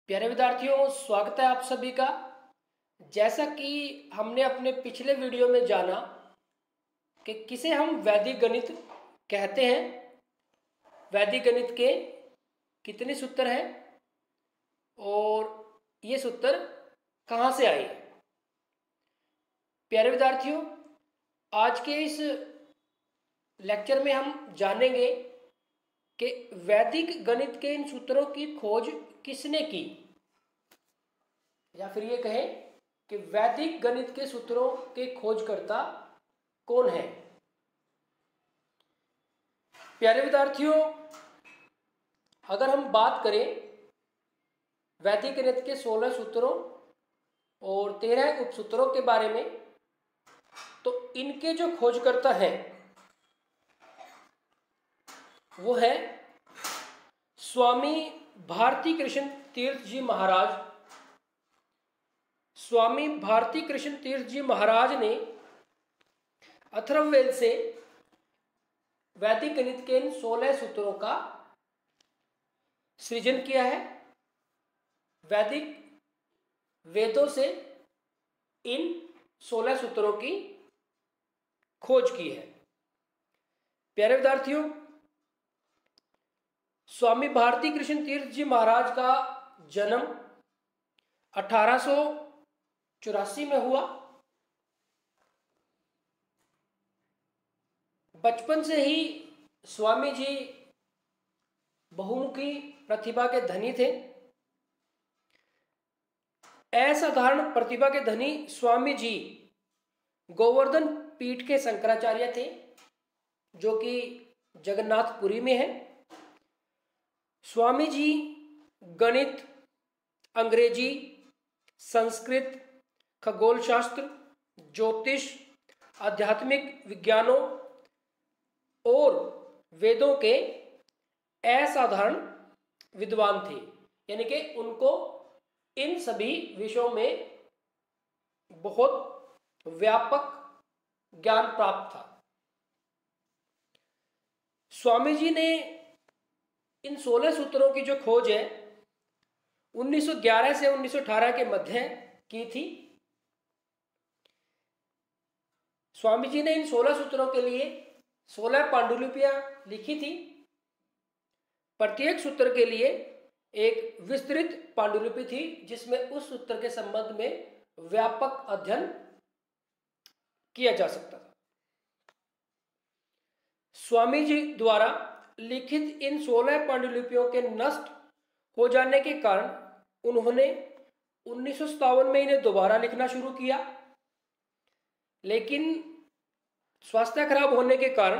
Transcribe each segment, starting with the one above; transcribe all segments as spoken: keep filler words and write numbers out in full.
प्यारे विद्यार्थियों, स्वागत है आप सभी का। जैसा कि हमने अपने पिछले वीडियो में जाना कि किसे हम वैदिक गणित कहते हैं, वैदिक गणित के कितने सूत्र हैं और ये सूत्र कहाँ से आए। प्यारे विद्यार्थियों, आज के इस लेक्चर में हम जानेंगे कि वैदिक गणित के इन सूत्रों की खोज किसने की, या फिर ये कहें कि वैदिक गणित के सूत्रों के खोजकर्ता कौन है। प्यारे विद्यार्थियों, अगर हम बात करें वैदिक गणित के सोलह सूत्रों और तेरह उपसूत्रों के बारे में, तो इनके जो खोजकर्ता हैं वो है स्वामी भारती कृष्ण तीर्थ जी महाराज। स्वामी भारती कृष्ण तीर्थ जी महाराज ने अथर्ववेद से वैदिक गणित के इन सोलह सूत्रों का सृजन किया है। वैदिक वेदों से इन सोलह सूत्रों की खोज की है। प्यारे विद्यार्थियों, स्वामी भारती कृष्ण तीर्थ जी महाराज का जन्म अठारह सौ चौरासी में हुआ। बचपन से ही स्वामी जी बहुमुखी प्रतिभा के धनी थे। असाधारण प्रतिभा के धनी स्वामी जी गोवर्धन पीठ के शंकराचार्य थे, जो कि जगन्नाथपुरी में है। स्वामी जी गणित, अंग्रेजी, संस्कृत, खगोल शास्त्र, ज्योतिष, आध्यात्मिक विज्ञानों और वेदों के असाधारण विद्वान थे। यानी कि उनको इन सभी विषयों में बहुत व्यापक ज्ञान प्राप्त था। स्वामी जी ने इन सोलह सूत्रों की जो खोज है उन्नीस सौ ग्यारह से उन्नीस सौ अठारह के मध्य की थी। स्वामी जी ने इन सोलह सूत्रों के लिए सोलह पांडुलिपियां लिखी थी। प्रत्येक सूत्र के लिए एक विस्तृत पांडुलिपि थी, जिसमें उस सूत्र के संबंध में व्यापक अध्ययन किया जा सकता था। स्वामी जी द्वारा लिखित इन सोलह पांडुलिपियों के नष्ट हो जाने के कारण उन्होंने उन्नीस सौ सत्तावन में इन्हें दोबारा लिखना शुरू किया, लेकिन स्वास्थ्य खराब होने के कारण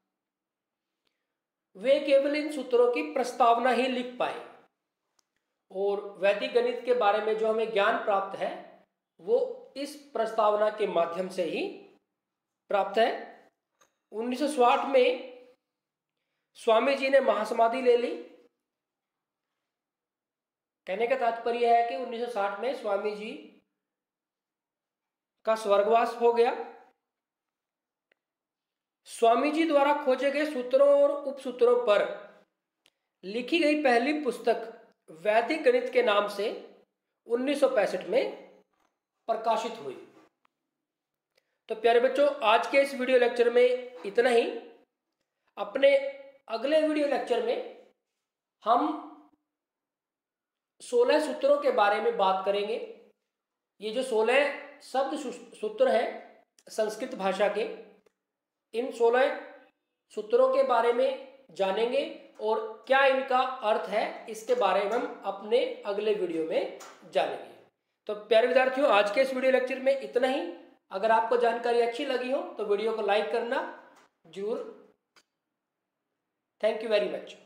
वे केवल इन सूत्रों की प्रस्तावना ही लिख पाए और वैदिक गणित के बारे में जो हमें ज्ञान प्राप्त है वो इस प्रस्तावना के माध्यम से ही प्राप्त है। उन्नीस सौ साठ में स्वामी जी ने महासमाधि ले ली। कहने का तात्पर्य है कि उन्नीस सौ साठ में स्वामी जी का स्वर्गवास हो गया। स्वामी जी द्वारा खोजे गए सूत्रों और उपसूत्रों पर लिखी गई पहली पुस्तक वैदिक गणित के नाम से उन्नीस सौ पैंसठ में प्रकाशित हुई। तो प्यारे बच्चों, आज के इस वीडियो लेक्चर में इतना ही। अपने अगले वीडियो लेक्चर में हम सोलह सूत्रों के बारे में बात करेंगे। ये जो सोलह शब्द सूत्र हैं संस्कृत भाषा के, इन सोलह सूत्रों के बारे में जानेंगे और क्या इनका अर्थ है इसके बारे में हम अपने अगले वीडियो में जानेंगे। तो प्यारे विद्यार्थियों, आज के इस वीडियो लेक्चर में इतना ही। अगर आपको जानकारी अच्छी लगी हो तो वीडियो को लाइक करना जरूर। Thank you very much.